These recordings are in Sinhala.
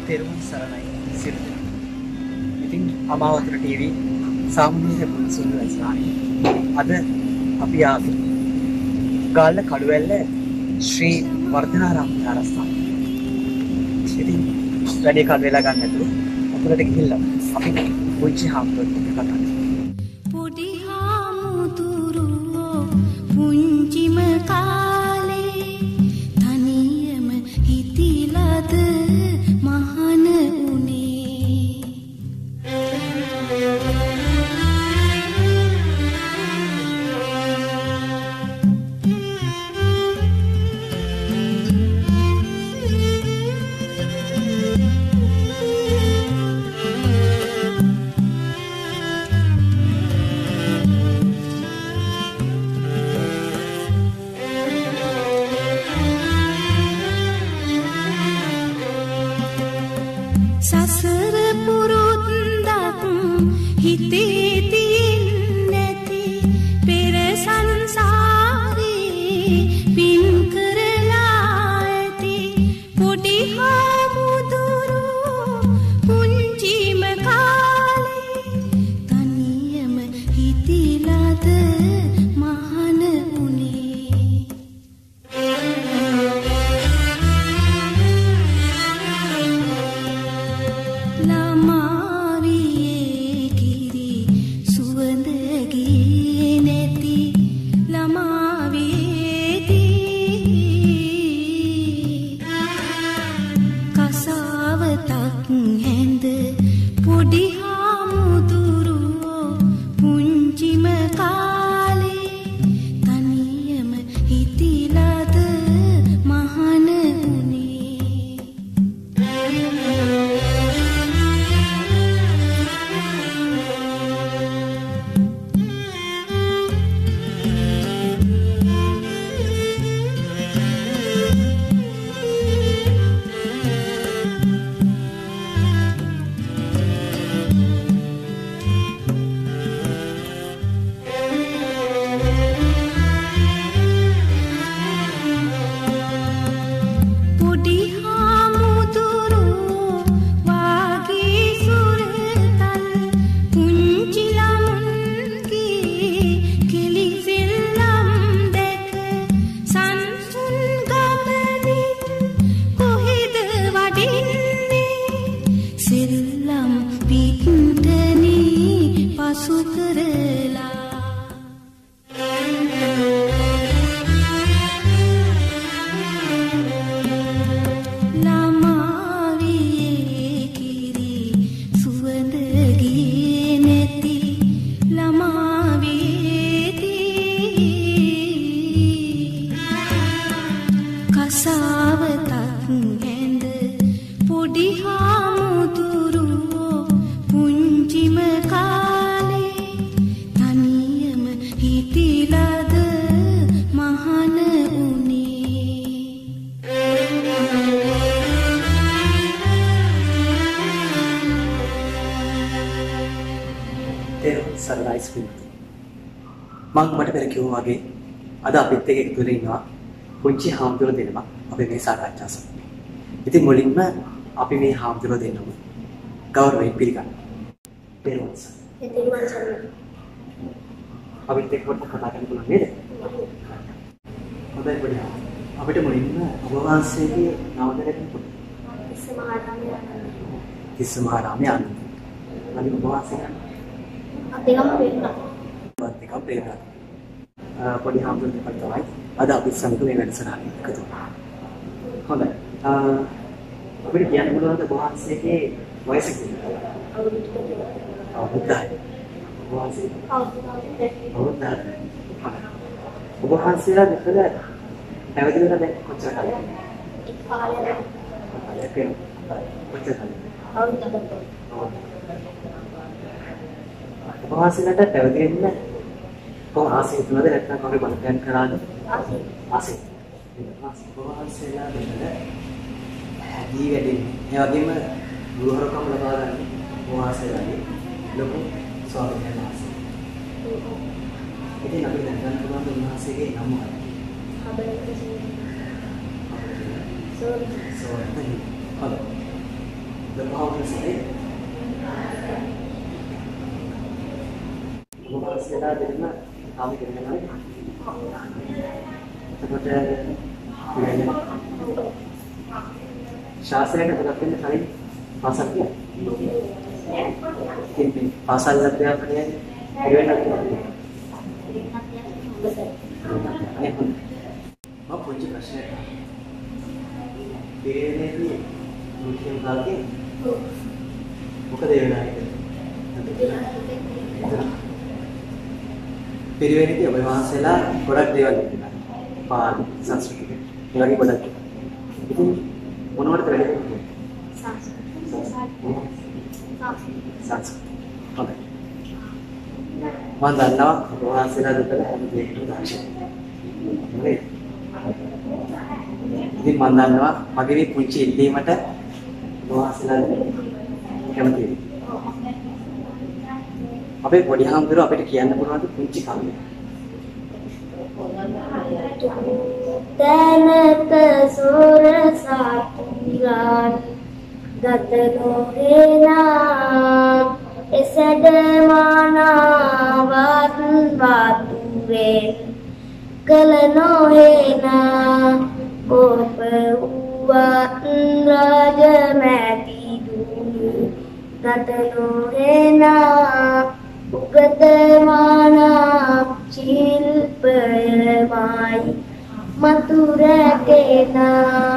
තෙරුවන් සරණයි සියලු දෙනා. ඉතින් අමාවතර ටීවී සාමාන්‍ය පුරුසුන් රැස්නානේ අද අපි ආවේ ගාල්ල කඩුවැල්ල ශ්‍රී වර්ධනාරාම විහාරස්ථානය. ඉතින් වැඩි කාල වෙලා ගන්න නැතුව අපලට ගිහිල්ලා අපි පුංචි හාමුදුරුවෝ කතා කරමු. පොඩි හාමුදුරුවෝ පුංචිම කාලේ තනියම හිතිලද මහන උනේ. සසර පුරුද්දක් හිතේ තියෙන්නේ නැති පෙර සංසාරේ පින් කරලා ඇති පොඩි හාමුදුරුවෝ පුංචිම කාලේ තනියම හිතිලද මහන උනේ. මම මට පෙර කිව්වා වගේ අද අපිත් එක්ක එකතු වෙලා ඉන්නවා පුංචි හාමුදුරුවෝ දෙනමක් අපි මේ සාකච්ඡා සමග. ඉතින් මුලින්ම අපි මේ හාමුදුරුවෝ දෙන්නම ගෞරවයෙන් පිළිගන්නවා. පෙරවස්. අපිත් එක්ක කොට කතා කරන්න පුළුවන් නේද? හොඳයි පොඩි. අපිට මුලින්ම ඔබ වහන්සේගේ නම දැනගන්න පුළුවන්. තිස්ස මහරාමයේ ආනන්ද. අනිත් ඔබ වහන්සේ අපේ ගම පෙරණ. පොඩි හාමුදුරුවෝ තමයි අද අපි සමග මේ වැඩසටහන එකතු වුණා. හොඳයි. අපිට කියන්න පුළුවන්ද ඔබ වහන්සේගේ වයස කීයද? අවුරුද්දයි. ඔබ වහන්සේ අවුරුද්දයි. ඔබ වහන්සේලා දෙකලා පැවිදිලා දැන් කොච්චර කාලෙද? කාලයක්. කොච්චර කාලෙද? අවුරුද්දක්. ඔබ වහන්සේලාට පැවිදෙන්න කොහොම ආසයි තුනද නැත්නම් කවුරු බලපෑම් කරාද? ආසයි. ඔබ වහන්සේලා දෙන්න ඇදී වැඩින්නේ. ඒ වගේම ගුරුවරකම් ලබා ගන්න ඔබ වහන්සේලාගේ ලොකු ස්වාමීන් වහන්සේ. ඉතින් අපි දැන් ගන්න පුළුවන් උන්වහන්සේගේ නම මොකක්ද? සෝරි. හලෝ. දමහවසේ මොකක්ද දෙන්න ආම කරනවා එතකොට ශාස්ත්‍රයට ගලප වෙන කලින් පාසල් කියන්නේ පාසල් අධ්‍යාපනයේ මම පුංචි ප්‍රශ්නයක් පෙරේනේදී මුලින්ම ගාගේ මොකද වෙන්නේ පෙරේනේදී ඔබ වහන්සේලා ගොඩක් දේවල් කියනවා පාලි සංස්කෘතික ඒ වගේ ගොඩක් ඉතින් මොනවටද වෙන්නේ සංස්කෘතික හොඳයි මම දන්නවා ඔබ වහන්සේලා දෙතල හැම දෙයක්ම දක්ෂයි නේ ඉතින් මම දන්නවා මගේ මේ පුංචි ඉල්ලීමට ඔබවහන්සේලා කැමතියි. අපේ පොඩි හාමුදුරුවෝ අපිට කියන්න පුළුවන් පුංචි කවියක්. තනත සොර සාතුරාන් ගතනෝහෙනා එසඩ මානාවත් වාතුවේ කලනෝහෙනා කොප උවත් රාජමැති දුනි ගතනෝහෙනා උගතමානා ශිල්පයමයි මතුරැටෙනා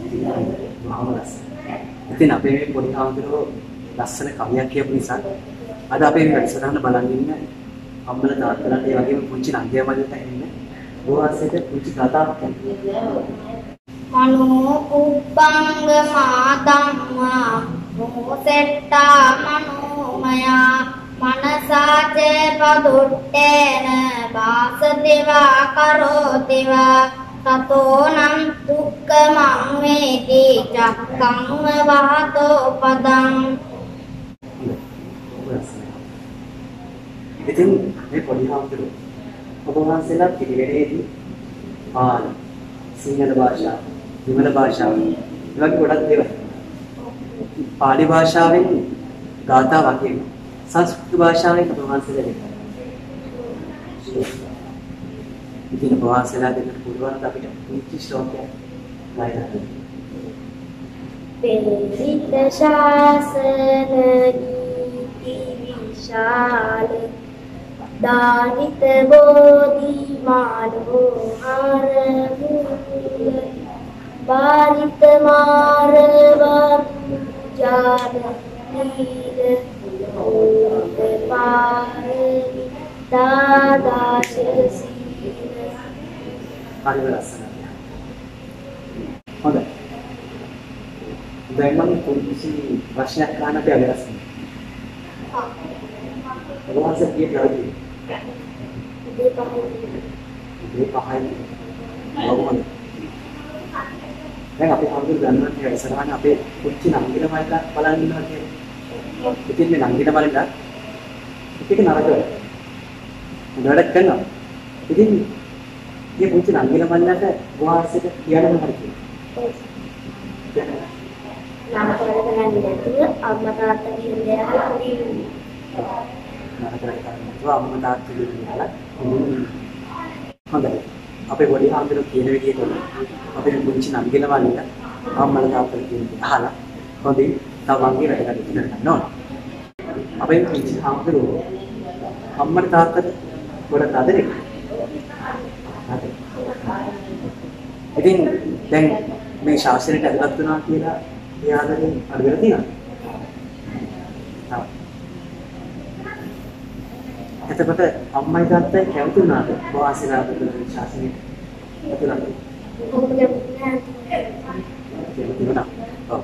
ඉතින් අපේ මේ පොඩි හාමුදුරුවෝ ලස්සන කවියක් කියපු නිසා අද අපේ වැඩසටහන බලන් ඉන්න අම්මලා තාත්තලාට ඒ වගේම පුංචි නංගියා මල්ලට එන්න බෝවාසෙට පුංචි කතාවක් මනෝ කුප්පංග මාදම්මා මොසෙට්ටා මනෝමයා මනසාචේ පදුට්ටේන වාසතිවා කරෝතිවා තතෝනම් දුක්ඛමං වේති චක්ඛං වහතෝ පදං. ඉතින් මේ පොඩි හාමුදුරුවෝ ඔබ වහන්සේලා පිළිවෙලේදී පාලි සිංහල භාෂාව, විමල භාෂාව, ඒ වගේ ගොඩක් දේවල්. පාලි භාෂාවෙන් ගාථා වාක්‍ය සංස්කෘත භාෂාවෙන් ඔබ වහන්සේලා දෙන්න. ඉතින් ඔබ වහන්සේලා දෙන්න පුළුවන් අපිට පුංචි ශ්ලෝකයක් ගායනා කරන්න. පෙරිත ශාසන නීති විශාල දානිත බෝධි මානෝහර මුල බාරිත මාරවත් ජාන නීල ඕත පාරි දාදාශ සීල. හරි ලස්සනයි. හොඳයි. දැන් මම පුංචි ප්‍රශ්නයක් අහන්න අපි අගරස්. ඔබ වහන්සේ කියලාදී මේ පහයි අවුමන දැන් අපි හඳුන් ගන්නවා කියලා ඉස්සරහන අපේ පුංචි නංගිල මයික බලන් ඉන්නවා කියන්නේ. ඉතින් මේ නංගිල බලන්න ටික නරකයි. වැඩක් කරනවා. ඉතින් මේ පුංචි නංගිල මල්ලට වාසික කියන්න මොකද කියන්නේ? නාම කරගෙන නැතුව අම්මා තාත්තා කියන දේ අහලා පොඩි අම්මා තාත්තා කියලා හොඳයි. අපේ පොඩි හාමුදුරුවෝ කියන විදිහට අපේ පුංචි නංගිල වලින් අම්මලා තාත්තලා කියන දේ අහලා හොඳින් තව වංගේ වැඩ ඉගෙන ගන්න ඕන. අපේ පුංචි හාමුදුරුවෝ අම්මලා තාත්තට ගොඩක් ආදරේ. ඉතින් දැන් මේ ශාස්ත්‍රයට ඇතුළත් වුණා කියලා ඒ ආදරෙන් අරගෙන තියෙනවා. එතකොට අම්මයි තාත්තයි කැමති වුණාද වාසිනාද කියලා ශාසනයට ඇතුළත්? කැමති වුණා. ඔව්.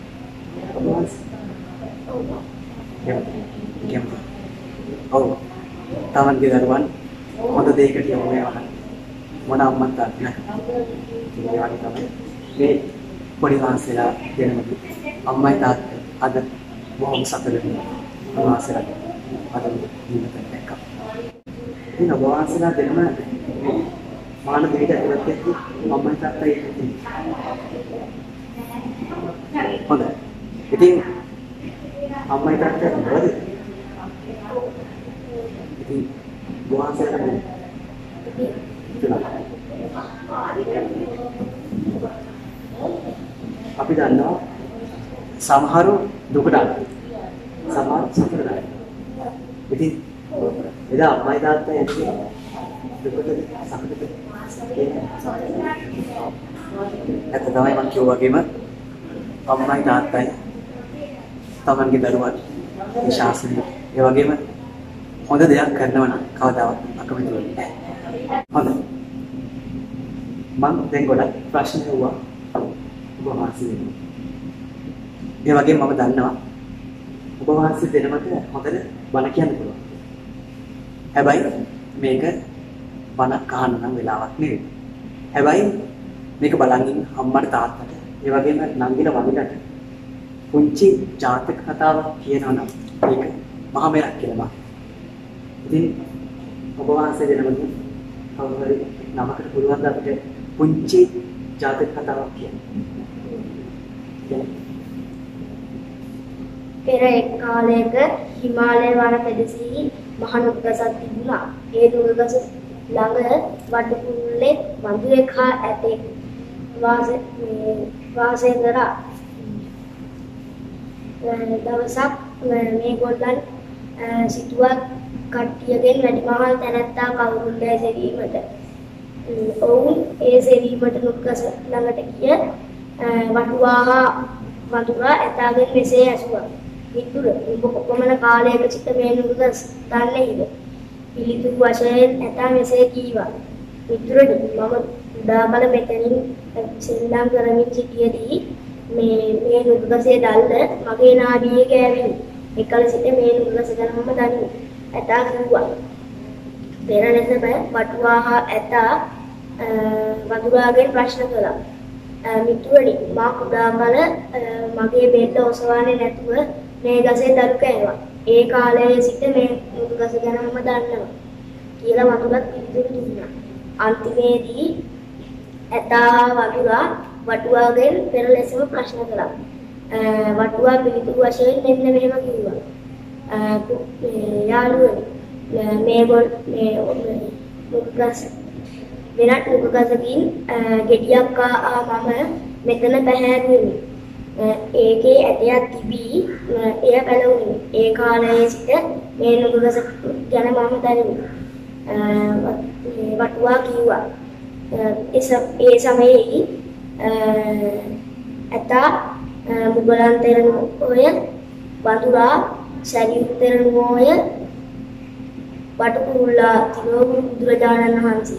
කැමති. ඔව්. තමන්ගේ දරුවන් හොඳ දෙයකට යොමු වෙනවා. මොන අම්මත් තාත්තා නැහැ. ඒ වගේ තමයි මේ පොඩි වහන්සේලා දෙනමු. අම්මයි තාත්තා අද බොහොම සතුටින් වහන්සේලා අද ජීවිතයක් දැක්කා. ඉතින් ඔබ වහන්සේලා දෙනම මාන දෙයට ඇතුළත් වෙද්දී අම්මයි තාත්තයි ඉන්නේ. හොඳයි. ඉතින් අම්මයි තාත්තයි නේද? ඉතින් වහන්සේට අපි දන්නවා සමහරු දුකට අඬනවා. සමහර සතුටට අඬනවා. ඉතින් එදා අම්මයි තාත්තයි ඇන්නේ දුකට සතුටට ඇත්ත තමයි මම කිව්වා වගේම අම්මයි තාත්තයි තමන්ගේ දරුවන් මේ ශාසනය ඒ වගේම හොඳ දෙයක් කරනවා නම් කවදාවත් අකමැති වෙන්නේ නැහැ. හොඳයි. මම දැන් ගොඩක් ප්‍රශ්න අහුවා ඔබ වහන්සේ. ඒ වගේම මම දන්නවා ඔබ වහන්සේ දෙනමට හොඳට බණ කියන්න පුළුවන්. හැබැයි මේක බණක් අහන්න නම් වෙලාවක් නෙවෙයි. හැබැයි මේක බලන් ඉන්න අම්මට තාත්තට ඒ වගේම නංගිට වගේට පුංචි ජාතක කතාවක් කියනවා නම් මේක මහා මෙරක් කියලා. ඉතින් ඔබ වහන්සේ දෙනමට කවුරු හරි නමකට පුළුවන් ද අපිට පුංචි ජාතක කතාවක් කියන්න. පෙර එක් කාලයක හිමාලය වන පෙදෙසෙහි මහ නුග ගසක් තිබුණා. ඒ නුග ගස ළඟ වඩු කුරුල්ලේ වඳුරෙක් හා ඇතෙක් වාසය කරා. දවසක් මේගොල්ලන් සිටුවක් කට්ටියගෙන් වැඩිමහල් තැනැත්තා කවුරුන් දැයි සෙවීමට. ඔවුන් ඒ සෙවීමට නුග ගස ළඟට ගිය වටුවා හා වඳුරා ඇතාගෙන් මෙසේ ඇසුවා. මිතුර, ඔබ කොපමණ කාලයක සිට මේ නුග ගස් දන්නේද? පිළිතුරු වශයෙන් ඇතා මෙසේ කීවා. මිතුරනි, මම උදා කල මෙතනින් සෙල්ලම් කරමින් සිටියේදී මේ නුග ගසේ දැල්ල මගේ නාඩියේ ගෑවිනි. එකල සිට මේ නුග ගස ගැන මම දන්නේ. ඇතා කිව්වා. පෙර ලෙස වටුවා හා ඇතා වඳුරාගෙන් ප්‍රශ්න කළා. මිතුරනි, මා කුඩා කල මගේ බෙල්ල ඔසවන්නේ නැතුව මේ ගසේ දරු කෑවා. ඒ කාලයේ සිට මේ නුග ගස ගැන මම දන්නවා කියලා වඳුරත් පිළිතුරු දුන්නා. අන්තිමේදී ඇතා වඳුරා වටුවාගෙන් පෙර ලෙසම ප්‍රශ්න කළා. වටුවා පිළිතුරු වශයෙන් මෙන්න මෙහෙම කිව්වා. යාළුවනි, මේ නුග ගස වෙනත් නුග ගසකින් ගෙඩියක් මම මෙතන පැහැරුවෙමි. ඒකේ ඇටයක් තිබී එය පැලවුණි. ඒ කාලයේ සිට මේ නුග ගස ගැන මම දනිමි. වටුවා කිව්වා. ඒ සමයේ ඇතා මුගලන් තෙරණුවෝය, වඳුරා සැරියුත් තෙරණුවෝය, වටු කුරුල්ලා තිලෝගුරු බුදුරජාණන් වහන්සේ.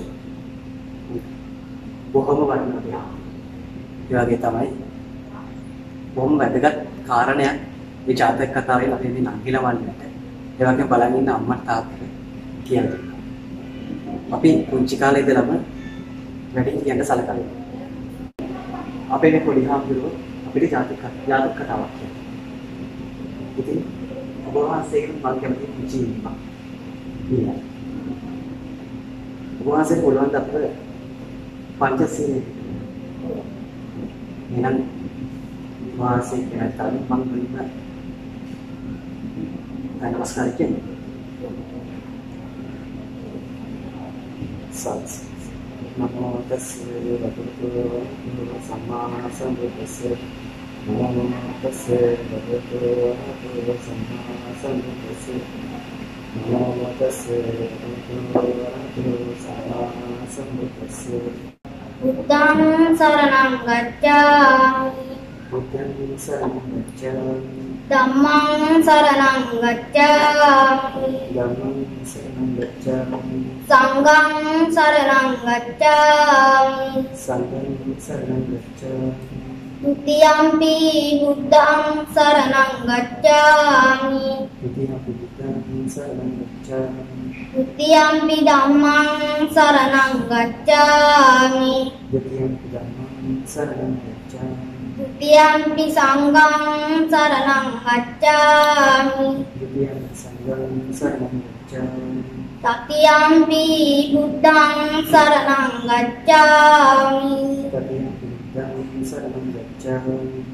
බොහොම වටිනවා. ඒ වගේ තමයි බොහොම වැදගත් කාරණයක් මේ ජාතක කතාවේ අපි මේ නංගිලා වන්නට. ඒ වගේම බලන් ඉන්න අම්මා තාත්තට කියන්නේ. අපි පුංචි කාලේ ඉඳලම වැඩි කියන්න සලකනවා. අපේ මේ පොඩි හාමුදුරුවෝ අපිට ජාතක කතාවක් කියනවා. ඉතින් ඔබ වහන්සේගෙන් මම කැමති පුංචි ඉන්නක්. ඉතින් ඔබ වහන්සේ පුළුවන් ද අපිට පංචශීලයේ එහෙනම් වාසේ කියන තරම් මම මුලින්ම නමස්කාර කියන්නේ. සත් නමෝ තස්සේ භගවතු සම්මා සම්බුද්දස්සේ නමෝ තස්සේ භගවතු සම්මා සම්බුද්දස්සේ නමෝ තස්සේ භගවතු සම්මා සම්බුද්දස්සේ බුද්ධං සරණං ගච්ඡාමි. බුද්ධං සරණං ගච්ඡාමි. ධම්මං සරණං ගච්ඡාමි. ධම්මං සරණං ගච්ඡාමි. සංඝං සරණං ගච්ඡාමි. සංඝං සරණං ගච්ඡාමි. ဒုတိယံ පි බුද්ධං සරණං ගච්ඡාමි. ဒုတိယံ පි බුද්ධං සරණං ගච්ඡාමි. ဒုတိယံ පි ධම්මං සරණං ගච්ඡාමි. ဒုတိယံ පි ධම්මං සරණං ගච්ඡාමි. ဒုတိယံ පි සංඝං සරණං ගච්ඡාමි. ဒုတိယံ පි සංඝං සරණං ගච්ඡාමි. තතියං පි බුද්ධං සරණං ගච්ඡාමි. තතියං පි බුද්ධං සරණං ගච්ඡාමි.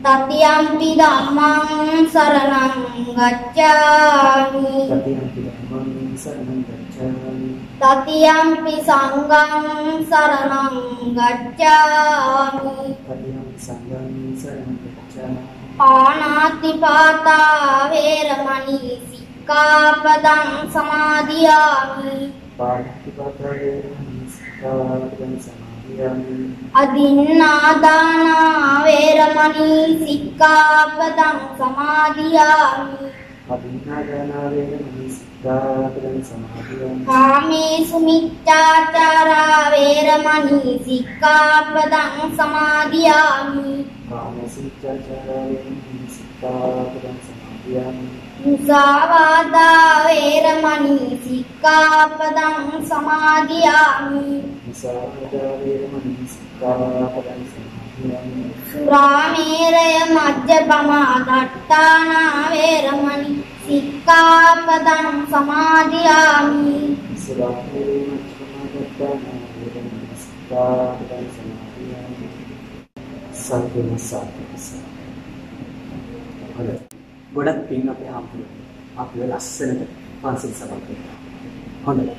තතියම්පි ධම්මං සරණං ගච්ඡාමි තතියම්පි ධම්මං සරණං ගච්ඡාමි තතියම්පි සංඝං සරණං ගච්ඡාමි තතියම්පි සංඝං සරණං ගච්ඡාමි පාණාතිපාතා වේරමණී සික්ඛාපදං සමාදියාමි පාටිපාතා වේරමණී සික්ඛාපදං සමාදියාමි අදින්නාදානා වේරමණී සික්ඛාපදං සමාදියාමි අදින්නාදානා වේරමණී සික්ඛාපදං සමාදියාමි කාමේසු මිච්ඡාචාරා වේරමණී සික්ඛාපදං සමාදියාමි කාමසුච්ඡාචාරා වේරමණී සික්ඛාපදං සමාදියාමි මුසාවාදා වේරමණී සික්ඛාපදං සමාදියාමි මුසාවාදා වේරමණී සික්ඛාපදං සමාදියාමි සුරාමේරය මජ්ජපමා දට්ඨානා වේරමණී සික්ඛාපදං සමාදියාමි සුරාමේරය මජ්ජපමා දට්ඨානා වේරමණී සික්ඛාපදං සමාදියාමි සත්‍යම සත්‍යස හොඳයි ගොඩක් පින් අපේ හම්බුනේ අපිව ලස්සනට පන්සල් සභාව කරනවා හොඳයි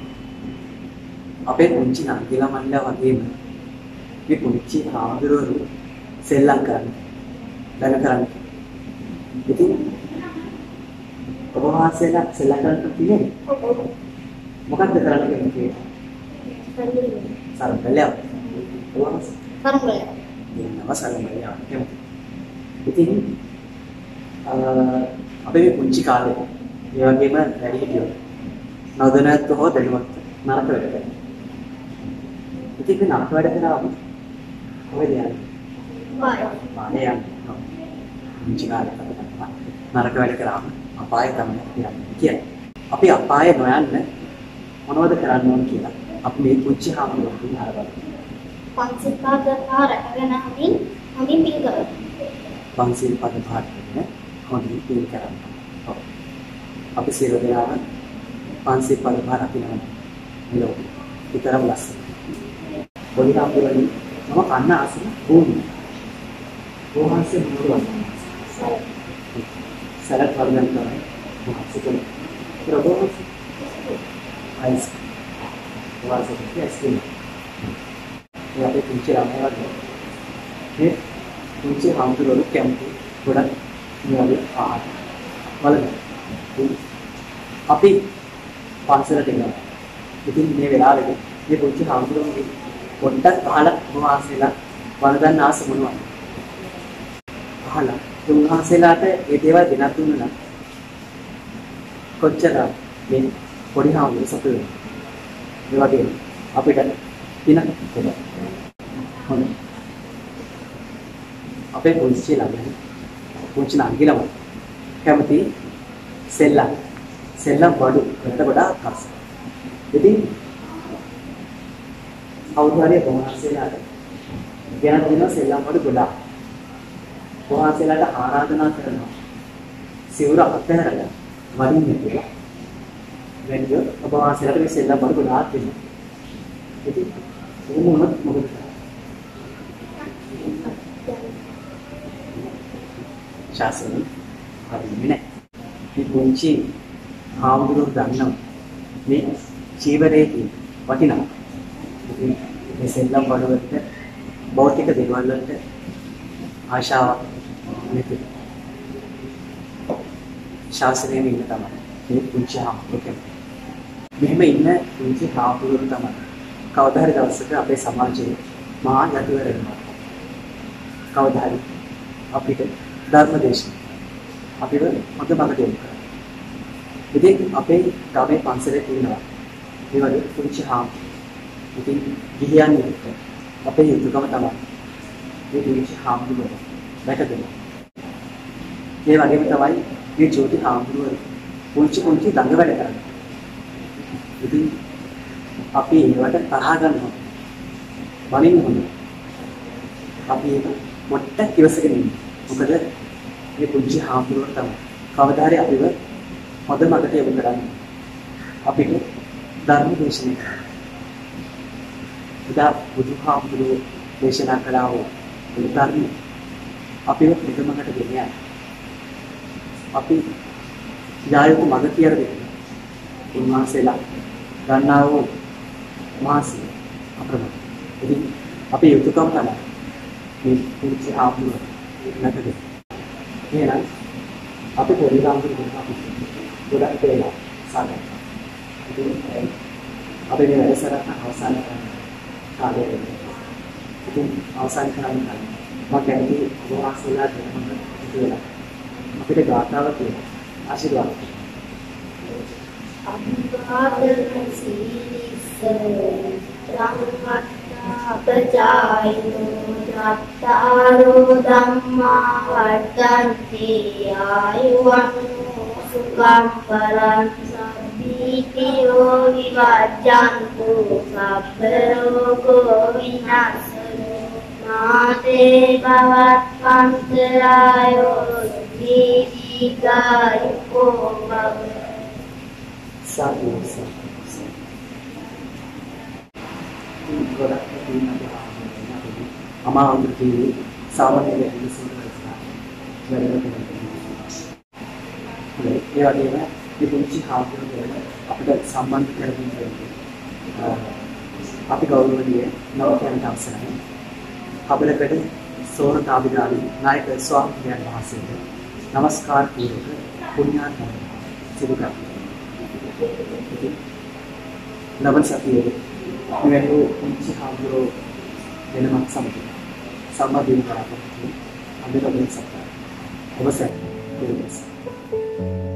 අපේ පුංචි නංගිලා මණ්ඩා වගේම මේ පුංචි ආදරවරු සෙල්ලම් කරන්නේ ඉතින් ඔබ වහන්සේලා සෙල්ලම් කරන්න තියෙන්නේ මොකක්ද කරන්න කියන්නේ සරපලයක් සරපලයක් ඉතින් අපේ මේ පුංචි කාලේ ඒ වගේම වැඩි හිටියෝ නවදනත් හෝ දැනුවත් නරක වැඩ කරනවා. ඉතින් මේ නරක වැඩ කරාම කොහෙද යන්නේ? මානේ යන්නේ. පුංචි කාලේ නරක වැඩ කරාම අපාය තමයි යන්නේ කියන්නේ. අපි අපාය නොයන්න මොනවද කරන්න ඕන කියලා අපි මේ පුංචි හාමුදුරුවෝ අහලා පන්සිල් පාදා රැකගෙන හොඳින් පින් කරනවා. පන්සිල් පද පාඩගෙන හොඳින් පින් කරනවා. ඔව්. අපි සියලු දෙනාම පන්සිල් පද පාඩ අපිනවනේ. නේද? විතරම ලස්සන. බොඩි හාමුදුරුවෝ මම කන්න ආසන ඕනි. ඕහන්සේ මොනවද? සරත් වර්ණන කරන්නේ. මොහොතේ. ප්‍රබෝධ අයිස්. වාසය කිස්කින්. ඒ අපේ පුංචි ළමයා වගේ. මේ පුංචි හාමුදුරුවෝ කැම්පේ ගොඩක් නිවාඩු ආහාර බලන්න. අපි පන්සලට එනවා. ඉතින් මේ වෙලාවේදී මේ පුංචි හාමුදුරුවෝගේ පොඩ්ඩක් අහලා උන්වහන්සේලා වරදන්න ආස මොනවද? අහලා උන්වහන්සේලාට ඒ දේවල් දෙනත් දුන්නා නම් කොච්චර මේ පොඩි හාමුදුරුවෝ සතුටු වෙනවද? ඒ වගේ අපිට දිනක් දෙනවා. හොඳයි. අපේ පුංචි ළමයි පුංචි නංගිලම කැමති සෙල්ලම් බඩු වලට වඩා ආස. ඉතින් අවුරුද්දේ බොහොමසෙලාට ගෙන දෙන සෙල්ලම් බඩු ගොඩාක්. බොහොමසෙලාට ආරාධනා කරනවා. සිවුර අත්හැරලා වඩින්න කියලා. වෙනද බොහොමසෙලාට මේ සෙල්ලම් බඩු ගොඩාක් දෙනවා. ඉතින් මොනවද මොකද ශාසන හරියන්නේ නැහැ. මේ පුංචි හාමුදුරුවෝ දන්නවා මේ ජීවරයේ වටිනවා. ඉතින් මේ සෙල්ලම් වලට භෞතික දේවල් වලට ආශාවක් නැති. ශාසනයේ ඉන්න තමයි මේ පුංචි හාමුදුරුවෝ. මෙහෙම ඉන්න පුංචි හාමුදුරුවෝ තමයි කවදා හරි දවසක අපේ සමාජයේ මහා යතිවර වෙනවා. කවදා හරි අපිට ධර්ම දේශන අපිට හොඳ මඟට යොමු කරනවා. ඉතින් අපේ ගමේ පන්සලේ තියෙනවා මේ වගේ පුංචි හාමුදුරුවෝ. ඉතින් ගිහියන් එක්ක අපේ යුතුයකම තමයි මේ පුංචි හාමුදුරුවෝ දැකගන්න. ඒ වගේම තමයි මේ ජෝති හාමුදුරුවෝ පුංචි ළඟ වැඩ කරන්නේ. ඉතින් අපි ඒවට තරහ ගන්නවා. වලින් හොඳයි. අපි ඒක මොට්ටක් ඉවසගෙන ඉන්නේ. මොකද මේ පුංචි හාමුදුරුවෝ තමයි කවදා හරි අපිව හොඳ මඟට යොමු කරන්නේ. අපිට ධර්ම දේශනා කරනවා. එදා බුදුහාමුදුරුවෝ දේශනා කළා වූ ධර්ම අපිව නිගමනට ගෙන යන්න. අපි යායුතු මඟ කියලා දෙන්න. උන්වහන්සේලා ගන්නා වූ මාසි අප්‍රමාණ. ඉතින් අපේ යුතුයකම තමයි මේ පුංචි ආපුව නැතද? එහෙනම් අපි පොඩි ළමයි අපි ගොඩක් වෙලා සාකච්ඡා. ඉතින් අපේ මේ වැඩසටහන අවසන් කාලයකට. ඉතින් අවසන් කරන්න මම කැමති ඔබවහන්සේලා දෙන්නට කියලා. අපිට ගාථාවක් තියෙනවා. ආශිර්වාද. අභිවාදන සීලිස්ස රංගත්තාපජායෝ ජත්තාරෝ ධම්මා වර්ධන්ති ආයුවන්නෝ සුඛං පරං සම්පීතියෝ විවජ්ජන්තු සබ්බ රෝගෝ විනාශනෝ නාතේ භවත්වන්තරායෝ දීඝායුකෝ භව සාදු සාදු. ගොඩක් තියෙනවා අමාවෘතියේ සාමාන්‍ය විශ්සුන් කරලා වැඩ කරනවා. ඒ වගේම මේ පුංචි හාමුදුරුවෝ අපිට සම්බන්ධ කරගෙන ඉන්නේ. අපි ගෞරවනීය නවකයන්ට අවසරයි. අපලකට සෝරතාවිදාලි නායක ස්වාමීන් වහන්සේට নমස්කාර පූර්වක පුණ්‍යාර්පණ සිදු කරනවා. ලබන සතියේ මෙවැනි පුංචි හාමුදුරුවෝ වෙනමක් සමග සම්බන්ධ වෙනවා අපිට අද ලබන සතියේ ඔබ සැම